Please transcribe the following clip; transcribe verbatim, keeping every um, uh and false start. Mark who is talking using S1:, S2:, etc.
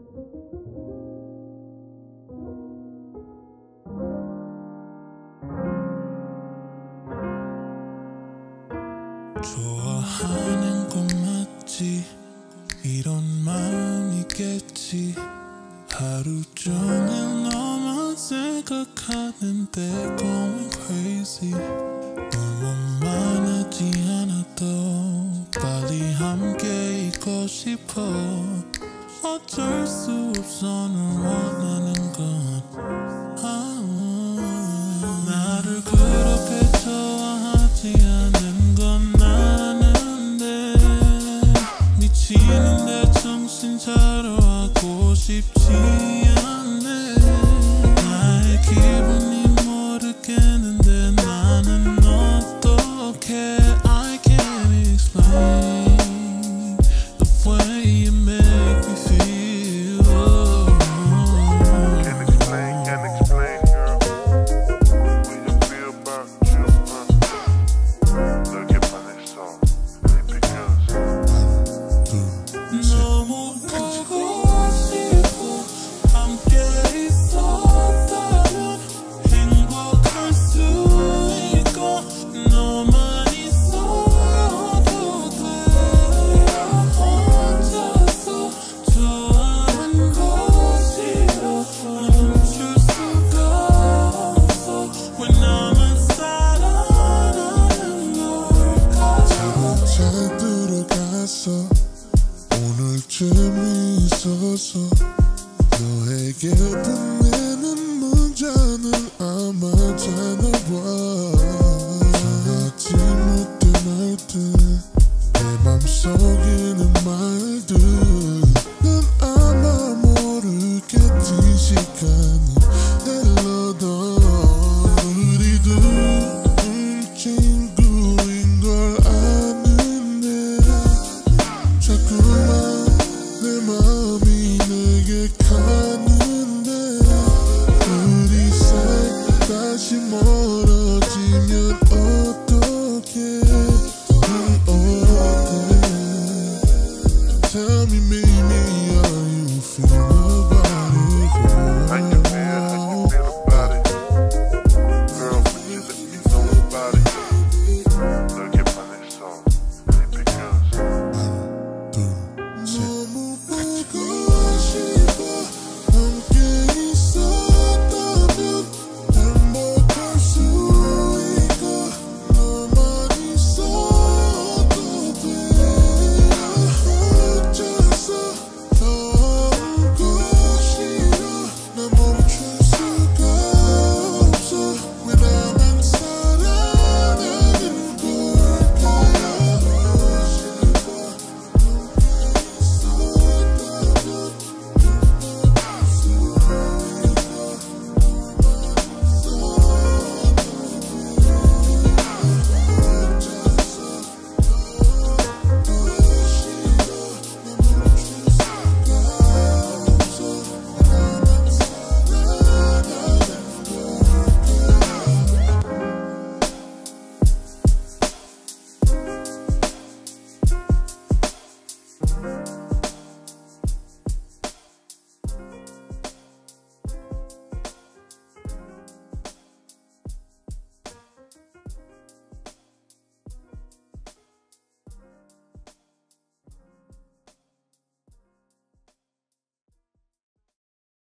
S1: 좋아하는 건 맞지, 이런 마음이겠지. 하루 종일 너만 생각하는데 going crazy. 너무 많지 않아도 빨리 함께 있고 싶어. 어쩔 수 없어 널 원하는 건. 아, 나를 그렇게 좋아하지 않은 건 아는데 미치는데 정신 차려 하고 싶지 않네. 나의 기분이 모르겠는데 나는 어떡해. I can't explain the way you make me feel.
S2: Can't explain, can't explain, girl. When you feel about you, huh? Look at my next song. Because
S1: 너무 보고 싶고 함께 있었다면 행복할 수 있고 너만 있어도 돼. 혼자서 좋아하는 곳이라 멈출 수가 없어. 왜 나만 사랑하는 걸까.
S3: 잠은 잘 들어갔어. 오늘 재미있어서 너에게 보내는 문자는 아마 자나봐. 전하지 못해 말 듯 내 맘속에는 말